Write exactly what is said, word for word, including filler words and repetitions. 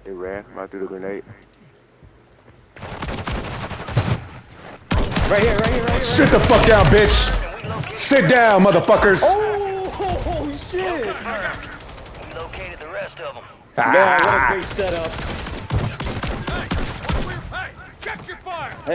They ran right through the grenade. Right here, right here, right here. Sit the fuck down, bitch. Sit down, motherfuckers. Oh, shit. We located the rest of them. Ah. Man, what a great setup. Hey, check your fire!